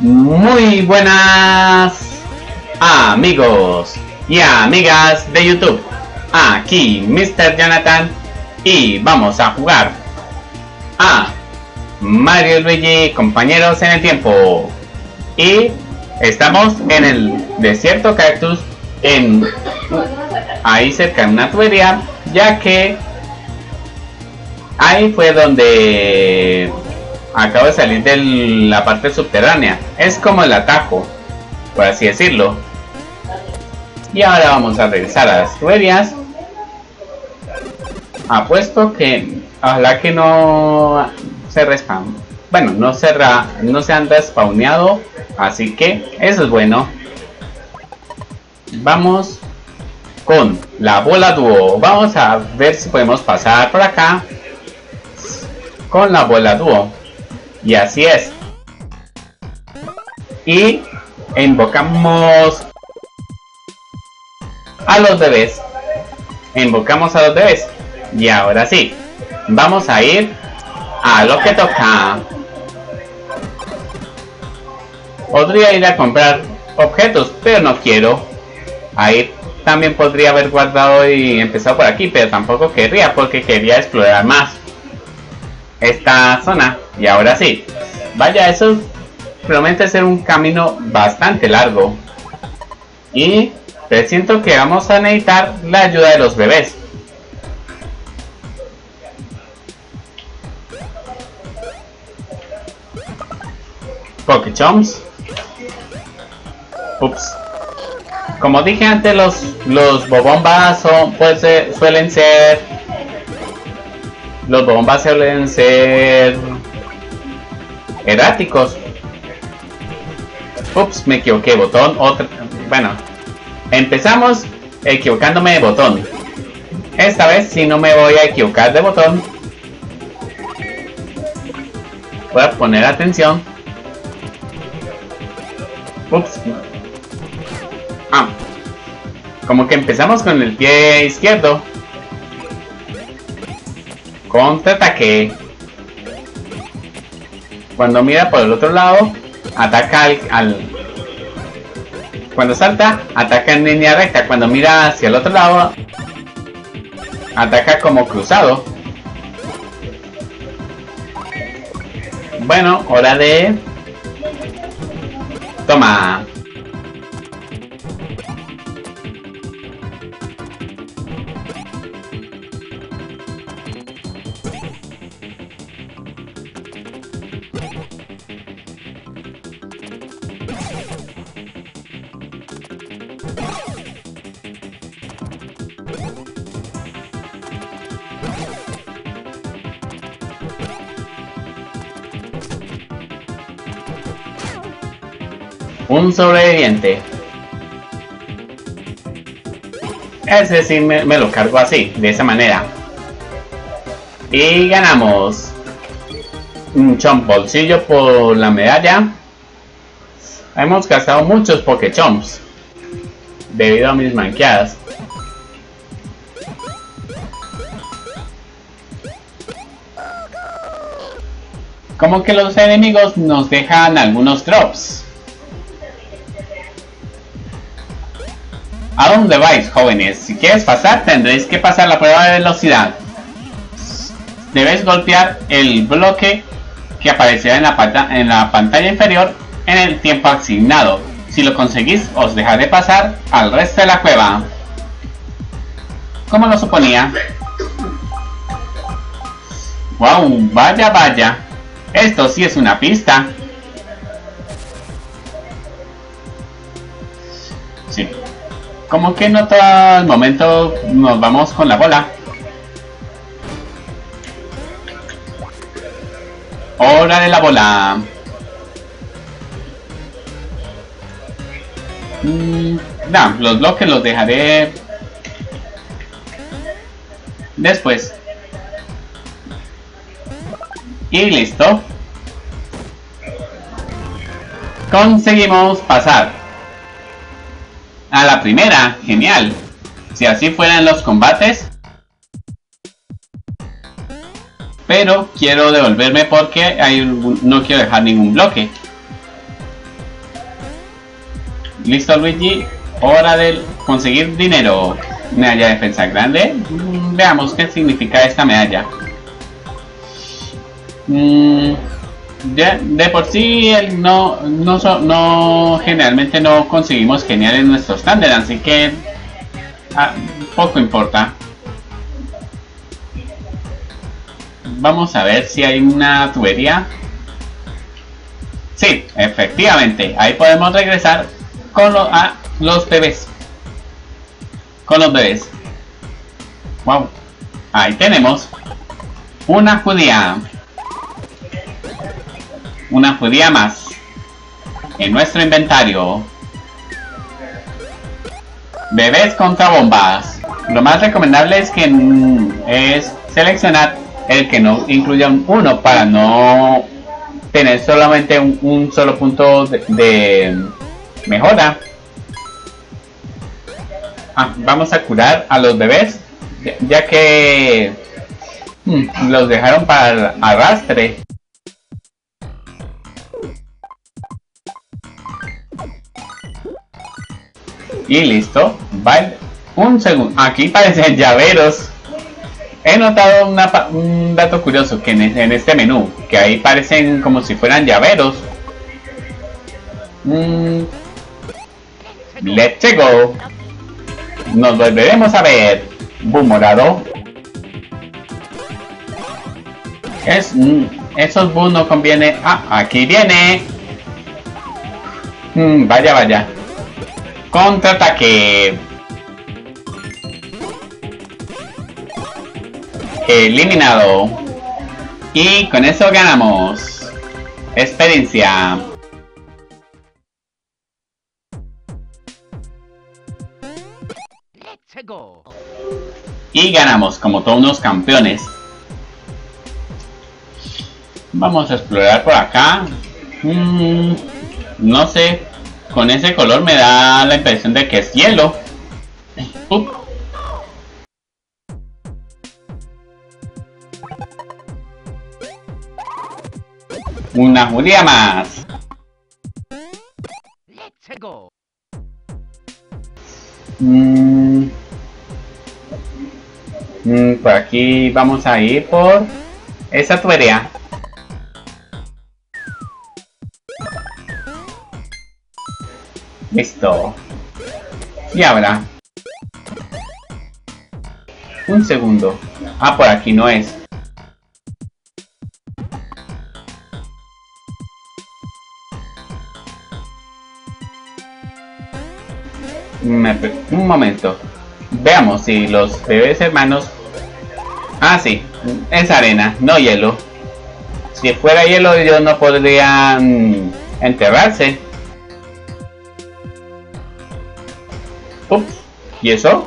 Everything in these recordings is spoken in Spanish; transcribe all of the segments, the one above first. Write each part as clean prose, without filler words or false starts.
Muy buenas amigos y amigas de YouTube. Aquí Mr. Jonathan y vamos a jugar a Mario y Luigi Compañeros en el Tiempo. Y estamos en el desierto cactus, ahí cerca de una tubería, ya que ahí fue donde acabo de salir de la parte subterránea. Es como el atajo, por así decirlo. Y ahora vamos a regresar a las tuberías. Apuesto que ojalá que no se respawn. Bueno, no se han respawneado, así que eso es bueno. Vamos con la bola dúo. Vamos a ver si podemos pasar por acá con la bola dúo. Y así es. Y invocamos a los bebés. Invocamos a los bebés. Y ahora sí, vamos a ir a lo que toca. Podría ir a comprar objetos, pero no quiero. Ahí también podría haber guardado y empezado por aquí, pero tampoco querría, porque quería explorar más esta zona. Y ahora sí, vaya, eso promete ser un camino bastante largo. Y presiento que vamos a necesitar la ayuda de los bebés. Pokechomps. Ups. Como dije antes, los bobombas suelen ser... Los bobombas suelen ser erráticos. Ups, me equivoqué, botón. Bueno, empezamos equivocándome de botón. Esta vez sí no me voy a equivocar de botón. Voy a poner atención. Ups. Como que empezamos con el pie izquierdo. Contraataque. Cuando mira por el otro lado, ataca cuando salta, ataca en línea recta. Cuando mira hacia el otro lado, ataca como cruzado. Bueno, hora de... Toma. Un sobreviviente. Ese sí me lo cargo así, de esa manera. Y ganamos un chomp bolsillo por la medalla. Hemos gastado muchos Pokechomps debido a mis manqueadas. Como que los enemigos nos dejan algunos drops. ¿A dónde vais, jóvenes? Si quieres pasar, tendréis que pasar la prueba de velocidad. Debéis golpear el bloque que aparecerá en la pantalla inferior en el tiempo asignado. Si lo conseguís, os dejaré pasar al resto de la cueva. Como lo suponía. ¡Wow! Vaya, vaya. Esto sí es una pista. Sí. Como que no todo el momento nos vamos con la bola. Hora de la bola. No, los bloques los dejaré después. Y listo. Conseguimos pasar a la primera. Genial. Si así fueran los combates. Pero quiero devolverme porque no quiero dejar ningún bloque. Listo, Luigi. Hora de conseguir dinero. Medalla de defensa grande. Veamos qué significa esta medalla. De por sí no generalmente no conseguimos genial en nuestro estándar, así que poco importa. Vamos a ver si hay una tubería. Sí, efectivamente, ahí podemos regresar con los bebés. Con los bebés. Wow, ahí tenemos una judía. Una judía más en nuestro inventario. Bebés contra bombas. Lo más recomendable es seleccionar el que no incluya un 1 para no tener solamente un solo punto de mejora. Vamos a curar a los bebés ya que los dejaron para el arrastre. Y listo. Vale. Un segundo. Aquí parecen llaveros. He notado un dato curioso que en este menú, que ahí parecen como si fueran llaveros. Let's go. Nos volveremos a ver. Boom morado. Esos boom no conviene. Aquí viene. Vaya. Contraataque. Eliminado. Y con eso ganamos experiencia. Y ganamos como todos unos campeones. Vamos a explorar por acá. No sé. Con ese color me da la impresión de que es hielo. Una judía más. Por aquí vamos a ir por esa tubería. Listo. Y ahora. Un segundo. Por aquí no es. Un momento. Veamos si los bebés hermanos... sí. Es arena, no hielo. Si fuera hielo ellos no podrían enterrarse. Ups. ¿Y eso?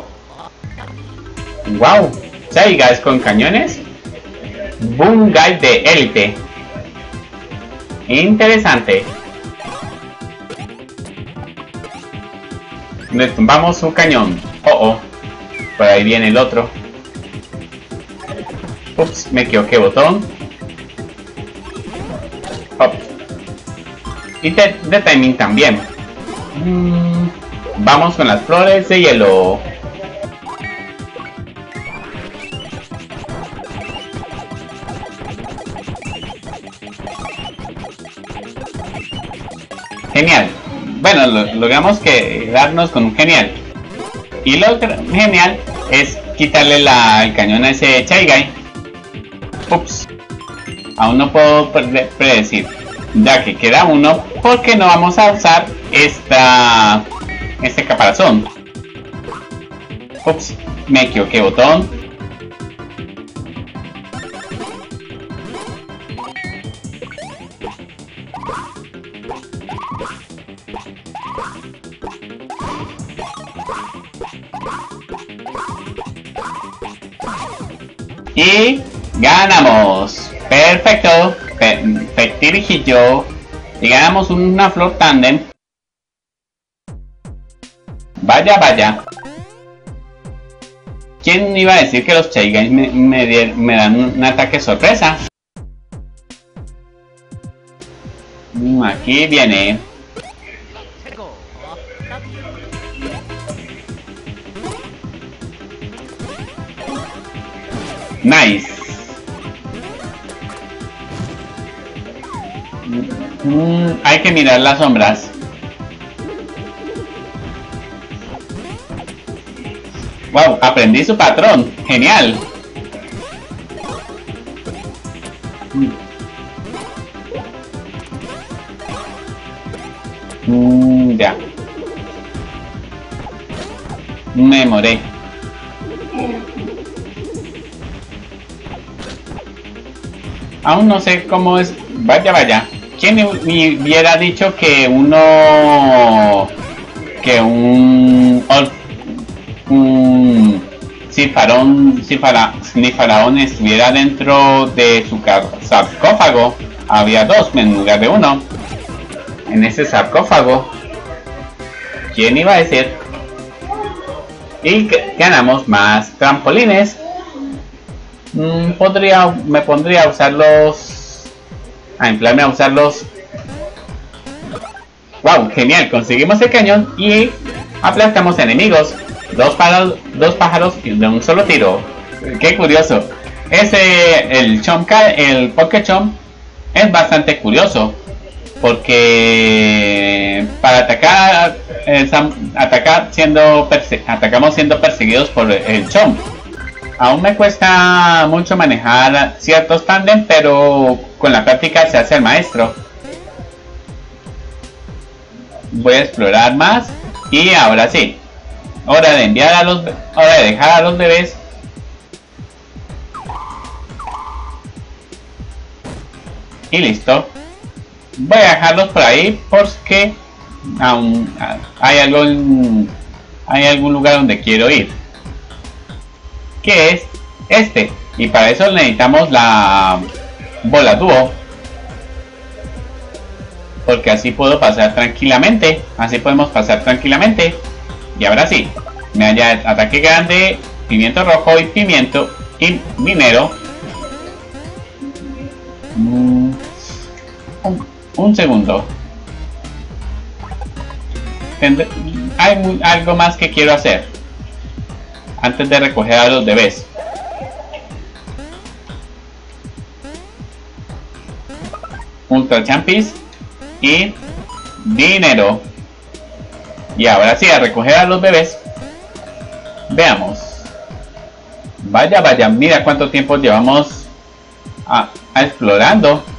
Wow. Saigas con cañones. Boom Guy de élite. Interesante. Le tumbamos su cañón. Por ahí viene el otro. Ups, me equivoqué botón. Y de timing también. Vamos con las flores de hielo. Genial. Bueno, logramos quedarnos con un genial. Y lo genial es quitarle el cañón a ese Shy Guy. Ups. Aún no puedo predecir. Ya que queda uno, porque no vamos a usar este caparazón. Ups. Me equivoqué botón. Y ganamos. Perfecto. Perfectirijillo. Y ganamos una flor tándem. Vaya. ¿Quién iba a decir que los Shy Guys me dan un ataque sorpresa? Aquí viene. Nice. Hay que mirar las sombras. Wow, aprendí su patrón. Genial. Ya. Me moré. Aún no sé cómo es. Vaya, vaya. ¿Quién me hubiera dicho que uno... que un faraón estuviera dentro de su sarcófago? Había dos en lugar de uno. En ese sarcófago. ¿Quién iba a decir? Y ganamos más trampolines. Me pondría a usarlos. A emplearme a usarlos. Wow, genial, conseguimos el cañón y aplastamos enemigos. Dos pájaros de un solo tiro. Qué curioso. El Poké Chomp es bastante curioso. Porque para atacar atacamos siendo perseguidos por el Chomp. Aún me cuesta mucho manejar ciertos tándem, pero con la práctica se hace el maestro. Voy a explorar más y ahora sí. Hora de dejar a los bebés. Y listo. Voy a dejarlos por ahí porque aún hay algún lugar donde quiero ir, que es este, y para eso necesitamos la bola dúo, porque así puedo pasar tranquilamente. Así podemos pasar tranquilamente. Y ahora sí, me halla ataque grande, pimiento rojo y pimiento y minero. Un segundo. Hay algo más que quiero hacer antes de recoger a los bebés. Ultra Champis y dinero. Y ahora sí, a recoger a los bebés. Veamos. Vaya, vaya, mira cuánto tiempo llevamos explorando.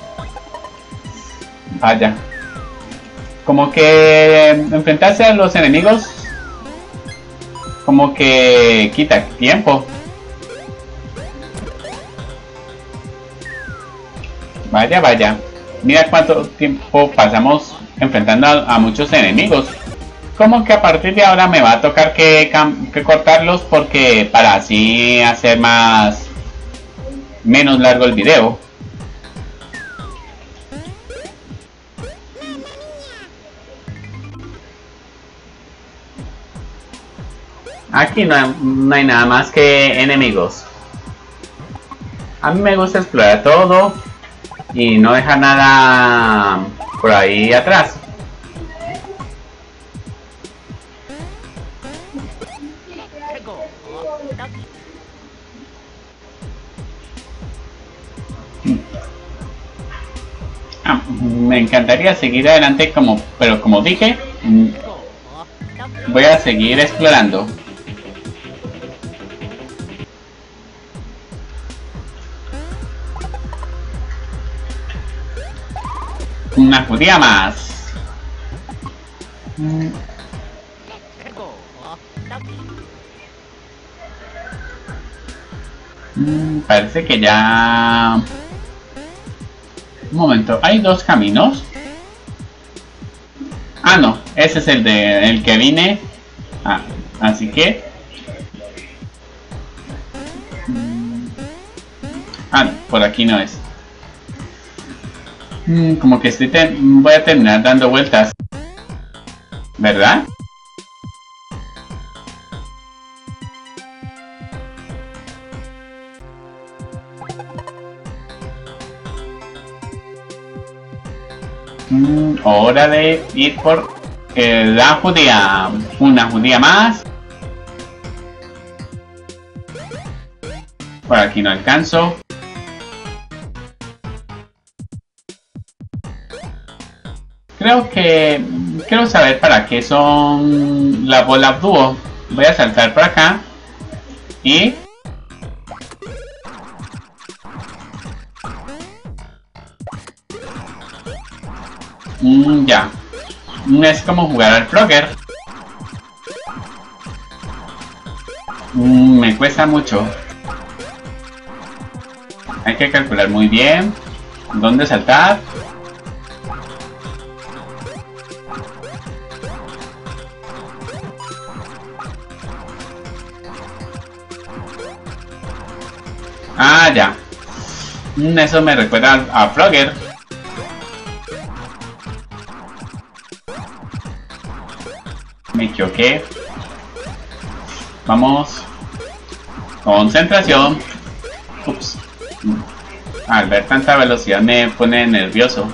Vaya. Como que enfrentarse a los enemigos como que quita tiempo. Vaya, vaya. Mira cuánto tiempo pasamos enfrentando a muchos enemigos. Como que a partir de ahora me va a tocar que cortarlos, porque para así hacer menos largo el video. Aquí no hay nada más que enemigos. A mí me gusta explorar todo y no dejar nada por ahí atrás. Me encantaría seguir adelante, pero como dije, voy a seguir explorando. Una judía más. Parece que ya... Un momento, ¿hay dos caminos? Ah, no, ese es el que vine. Así que... por aquí no es. Como que voy a terminar dando vueltas, ¿verdad? Hora de ir por la judía. Una judía más. Por aquí no alcanzo. Quiero saber para qué son las bolas dúo. Voy a saltar por acá. Y... ya. Es como jugar al Frogger. Me cuesta mucho. Hay que calcular muy bien dónde saltar. Ah, ya. Eso me recuerda a Frogger. Me equivoqué. Vamos. Concentración. Ups. Al ver tanta velocidad me pone nervioso.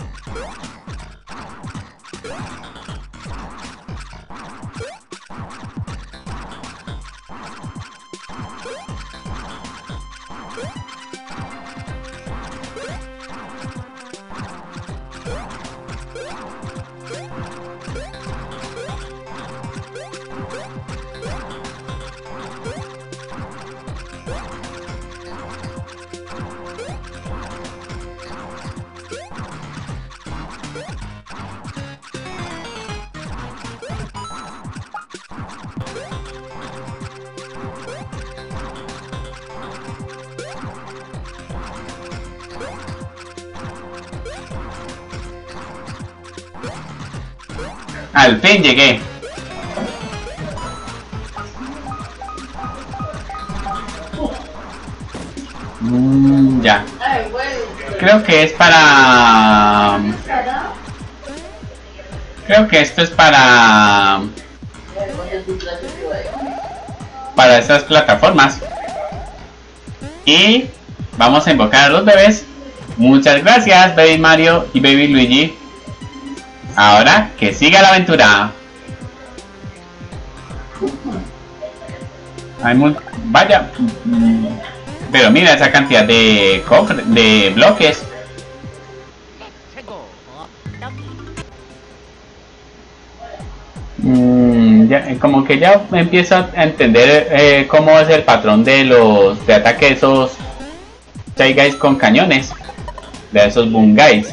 Al fin llegué. Ya. Creo que es para... Creo que esto es para esas plataformas. Y vamos a invocar a los bebés. Muchas gracias, Baby Mario y Baby Luigi. Ahora que siga la aventura. Vaya. Pero mira esa cantidad de cofres, de bloques. Como que ya empiezo a entender cómo es el patrón de ataque de esos Shy Guys con cañones, de esos Boom Guys.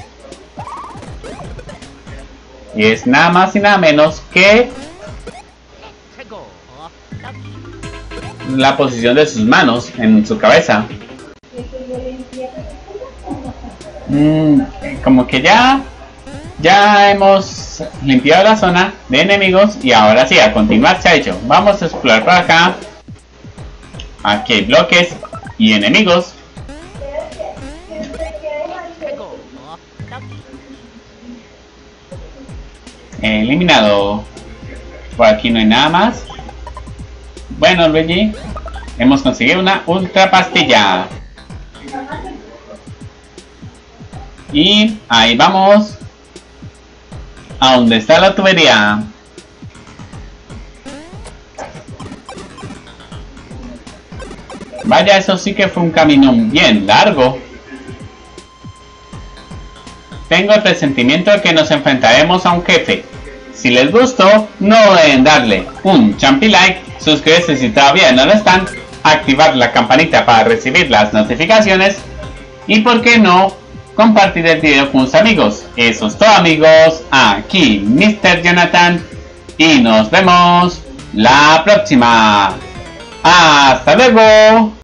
Y es nada más y nada menos que la posición de sus manos en su cabeza. Como que ya hemos limpiado la zona de enemigos y ahora sí, a continuar se ha hecho. Vamos a explorar por acá. Aquí hay bloques y enemigos. Eliminado. Por aquí no hay nada más. Bueno, Luigi, hemos conseguido una ultra pastilla. Y ahí vamos. A donde está la tubería. Vaya, eso sí que fue un camino bien largo. Tengo el presentimiento de que nos enfrentaremos a un jefe. Si les gustó, no deben darle un champi like, suscribirse si todavía no lo están, activar la campanita para recibir las notificaciones y, por qué no, compartir el video con sus amigos. Eso es todo, amigos. Aquí Mr. Jonathan y nos vemos la próxima. ¡Hasta luego!